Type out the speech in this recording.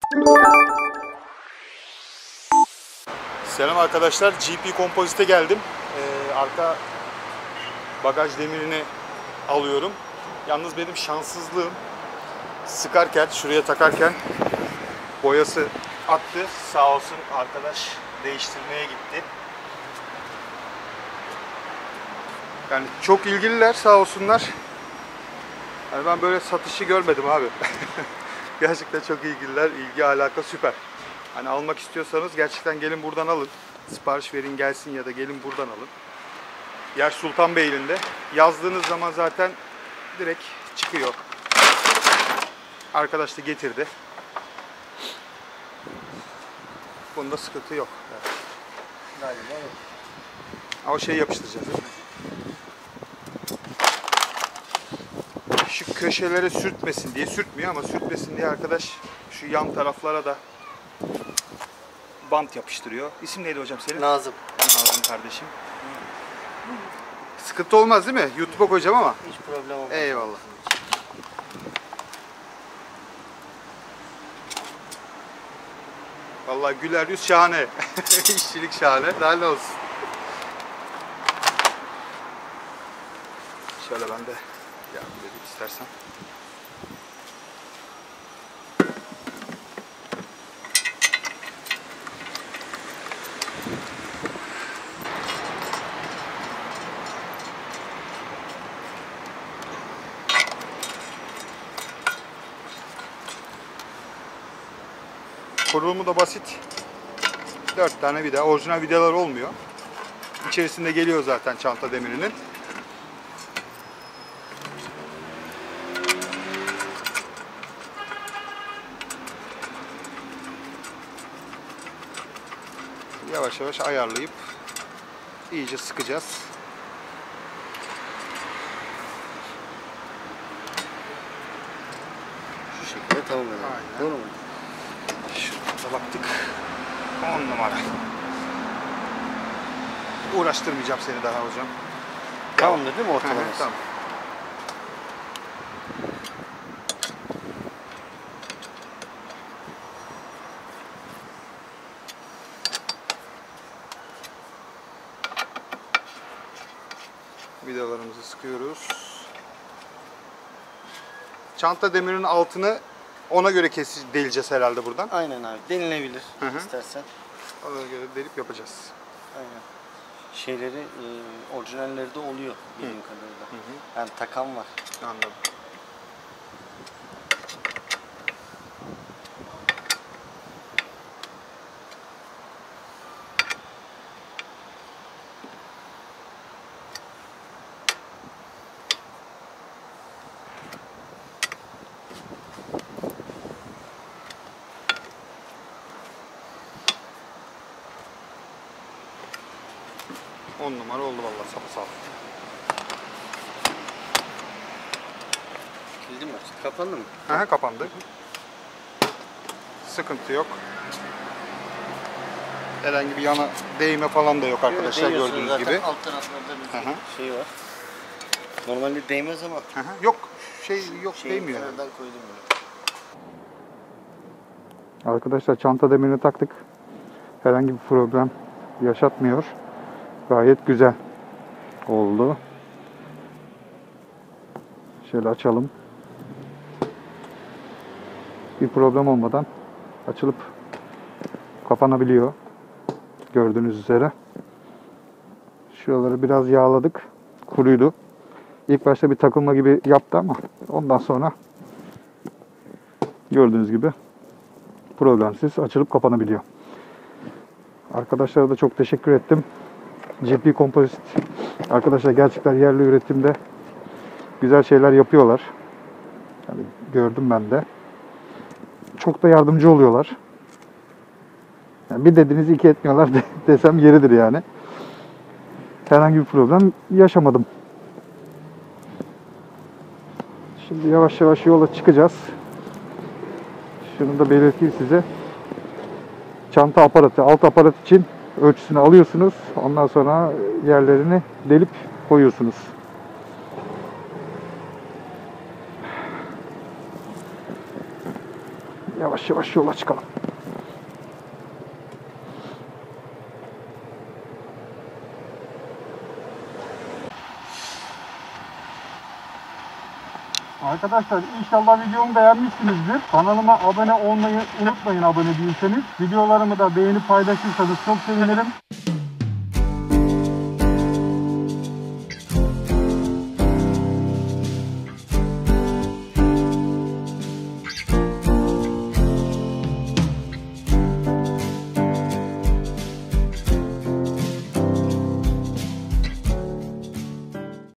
Selam arkadaşlar, GP Composite'e geldim. Arka bagaj demirini alıyorum. Yalnız benim şanssızlığım, sıkarken, şuraya takarken boyası attı. Sağ olsun arkadaş değiştirmeye gitti. Yani çok ilgililer, sağ olsunlar. Yani ben böyle satışı görmedim abi. Gerçekten çok ilgililer, ilgi alaka süper. Hani almak istiyorsanız gerçekten gelin buradan alın. Sipariş verin gelsin ya da gelin buradan alın. Yer Sultanbeyli'nde. Yazdığınız zaman zaten direkt çıkıyor. Arkadaş da getirdi. Bunda sıkıntı yok. Evet. Galiba yok. Ama şey yapıştıracağız. Şu köşelere sürtmesin diye, sürtmüyor ama sürtmesin diye arkadaş şu yan taraflara da bant yapıştırıyor. İsim neydi hocam senin? Nazım. Nazım kardeşim. Sıkıntı olmaz değil mi? YouTube'a koyacağım ama. Hiç problem olmaz. Eyvallah. Vallahi güler yüz şahane. İşçilik şahane. Daha ne olsun. Şöyle ben de yardım edeyim istersen. Kurulumu da basit. 4 tane vida. Orijinal vidalar olmuyor. İçerisinde geliyor zaten çanta demirinin. Yavaş yavaş ayarlayıp iyice sıkacağız. Şu şekilde tamam yani. Aynen. Doğru mu? Şurada baktık. 10 numara. Uğraştırmayacağım seni daha hocam. Tamamdır değil mi Hı hı, ortalaması? tamam. Vidalarımızı sıkıyoruz. Çanta demirinin altını ona göre deleceğiz herhalde buradan. Aynen abi. Denilebilir Hı hı. istersen. Ona göre delip yapacağız. Aynen. Şeyleri orijinalleri de oluyor bildiğim kadarıyla. Yani takan var. Anladım. On numara oldu vallahi sapasağlam. Kilidi mi açtı? Kapandı mı? Aha, kapandı. Sıkıntı yok. Herhangi bir yana değme falan da yok arkadaşlar, Değiyorsun gördüğünüz zaten. gibi. Alt taraflarda bir Hı hı. şey var. Normalde değmez ama. Aha, yok yok değmiyor. Kenardan koydum bunu. Arkadaşlar çanta demirini taktık. Herhangi bir problem yaşatmıyor. Gayet güzel oldu. Şöyle açalım. Bir problem olmadan açılıp kapanabiliyor. Gördüğünüz üzere. Şuraları biraz yağladık. Kuruydu. İlk başta bir takılma gibi yaptı ama ondan sonra gördüğünüz gibi problemsiz açılıp kapanabiliyor. Arkadaşlara da çok teşekkür ettim. GP Composite arkadaşlar gerçekten yerli üretimde güzel şeyler yapıyorlar. Yani gördüm ben de. Çok da yardımcı oluyorlar. Yani bir dediğinizi iki etmiyorlar desem yeridir yani. Herhangi bir problem yaşamadım. Şimdi yavaş yavaş yola çıkacağız. Şunu da belirteyim size. Çanta aparatı, alt aparat için ölçüsünü alıyorsunuz. Ondan sonra yerlerini delip koyuyorsunuz. Yavaş yavaş yavaş yola çıkalım. Arkadaşlar inşallah videomu beğenmişsinizdir. Kanalıma abone olmayı unutmayın abone değilseniz. Videolarımı da beğenip paylaşırsanız çok sevinirim.